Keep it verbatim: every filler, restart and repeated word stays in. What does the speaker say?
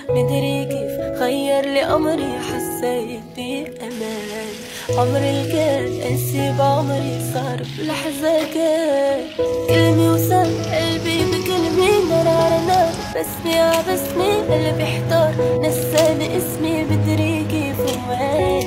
مدري كيف خير لي أمري، حسيت بأمان. عمري الكل انسي بعمري صار بلحظة كان. كلمة وصل قلبي بكلمة، نار على نار، بسمي ع بسمي قلبي احتار، نساني اسمي مدري كيف وين.